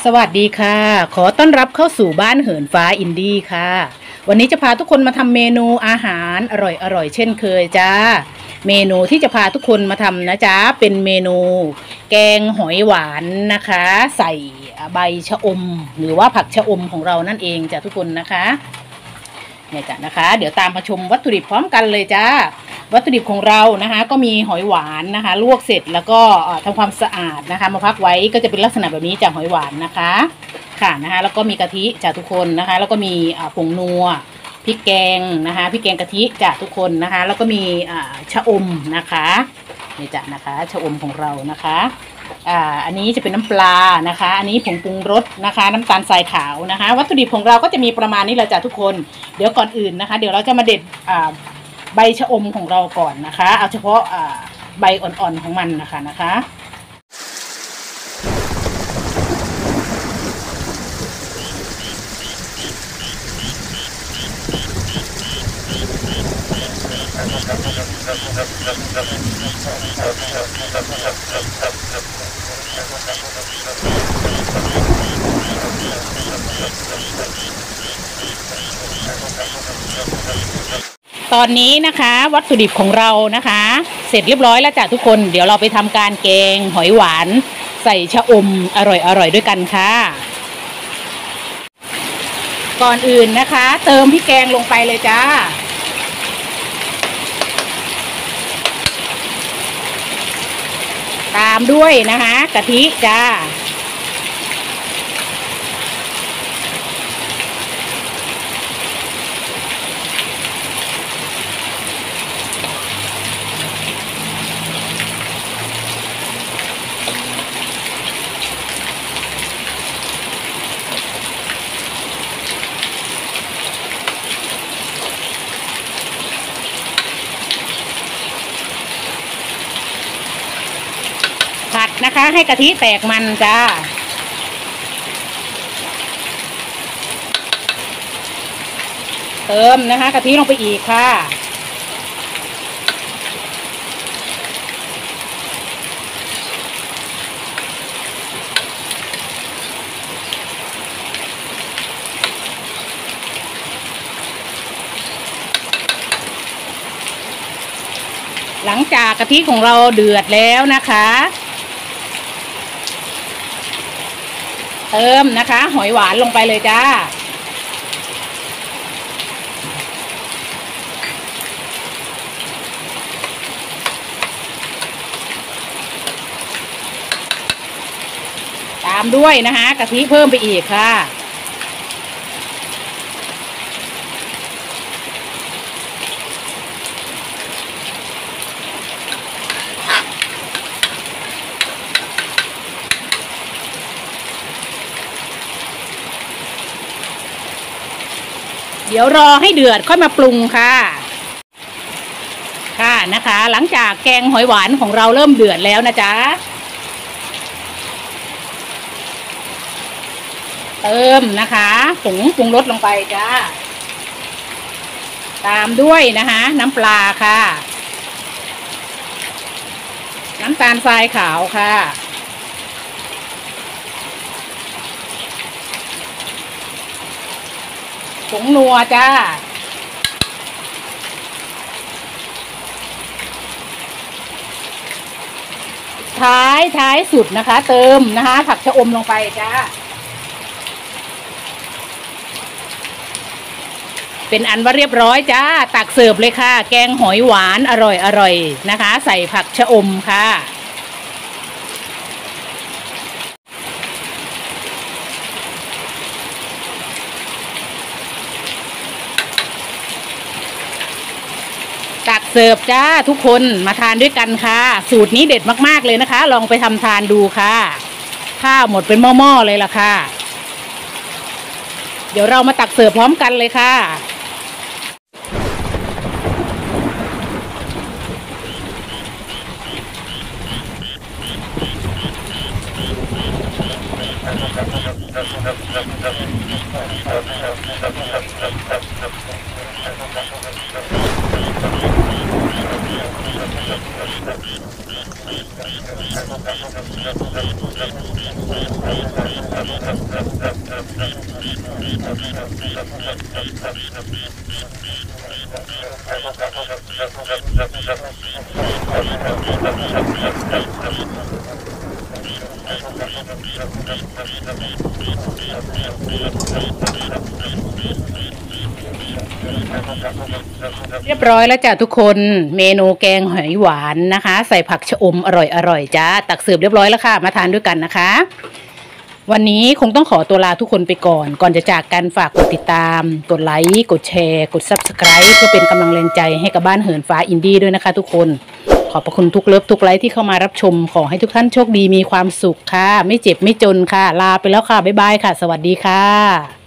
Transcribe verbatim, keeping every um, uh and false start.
สวัสดีค่ะขอต้อนรับเข้าสู่บ้านเหินฟ้าอินดี้ค่ะวันนี้จะพาทุกคนมาทำเมนูอาหารอร่อยๆเช่นเคยจ้าเมนูที่จะพาทุกคนมาทำนะจ๊ะเป็นเมนูแกงหอยหวานนะคะใส่ใบชะอมหรือว่าผักชะอมของเรานั่นเองจ้ะทุกคนนะคะเนี่ยจ้ะนะคะเดี๋ยวตามมาชมวัตถุดิบพร้อมกันเลยจ้าวัตถุดิบของเรานะคะก็มีหอยหวานนะคะลวกเสร็จแล้วก็ทำความสะอาดนะคะมาพักไว้ก็จะเป็นลักษณะแบบนี้จากหอยหวานนะคะค่ะนะคะแล้วก็มีกะทิจากทุกคนนะคะแล้วก็มีผงนัวพริกแกงนะคะพริกแกงกะทิจากทุกคนนะคะแล้วก็มีชะอมนะคะนี่จ้ะนะคะชะอมของเรานะคะอ่าอันนี้จะเป็นน้ำปลานะคะอันนี้ผงปรุงรสนะคะน้ำตาลทรายขาวนะคะวัตถุดิบของเราก็จะมีประมาณนี้แหละจ้ะทุกคนเดี๋ยวก่อนอื่นนะคะเดี๋ยวเราจะมาเด็ดอ่าใบชะอมของเราก่อนนะคะเอาเฉพาะอ่าใบอ่อนๆของมันนะคะนะคะตอนนี้นะคะวัตถุดิบของเรานะคะเสร็จเรียบร้อยแล้วจ้ะทุกคนเดี๋ยวเราไปทำการแกงหอยหวานใส่ชะอมอร่อยๆด้วยกันค่ะก่อนอื่นนะคะเติมพริกแกงลงไปเลยจ้าตามด้วยนะคะกะทิจ้าผัดนะคะให้กะทิแตกมันจ้าเติมนะคะกะทิลงไปอีกค่ะหลังจากกะทิของเราเดือดแล้วนะคะเติมนะคะหอยหวานลงไปเลยจ้าตามด้วยนะคะกะทิเพิ่มไปอีกค่ะเดี๋ยวรอให้เดือดค่อยมาปรุงค่ะค่ะนะคะหลังจากแกงหอยหวานของเราเริ่มเดือดแล้วนะจ๊ะเติมนะคะผงปรุงรสลงไปจ้าตามด้วยนะคะน้ำปลาค่ะน้ำตาลทรายขาวค่ะผงนัวจ้าท้ายท้ายสุดนะคะเติมนะคะผักชะอมลงไปจ้าเป็นอันว่าเรียบร้อยจ้าตักเสิร์ฟเลยค่ะแกงหอยหวานอร่อยอร่อยนะคะใส่ผักชะอมค่ะตักเสิร์ฟจ้าทุกคนมาทานด้วยกันค่ะสูตรนี้เด็ดมากๆเลยนะคะลองไปทำทานดูค่ะข้าวหมดเป็นหม้อๆเลยล่ะค่ะเดี๋ยวเรามาตักเสิร์ฟพร้อมกันเลยค่ะเรียบร้อยแล้วจ้ะทุกคนเมนูแกงหอยหวานนะคะใส่ผักชะอมอร่อยอร่อยจ้าตักเสิร์ฟเรียบร้อยแล้วค่ะมาทานด้วยกันนะคะวันนี้คงต้องขอตัวลาทุกคนไปก่อนก่อนจะจากกันฝากกดติดตามกดไลค์กดแชร์กด ซับสไครบ์ เพื่อเป็นกำลังแรงใจให้กับบ้านเหินฟ้าอินดี้ด้วยนะคะทุกคนขอบพระคุณทุกเลิฟทุกไลค์ที่เข้ามารับชมขอให้ทุกท่านโชคดีมีความสุขค่ะไม่เจ็บไม่จนค่ะลาไปแล้วค่ะบ๊ายบายค่ะสวัสดีค่ะ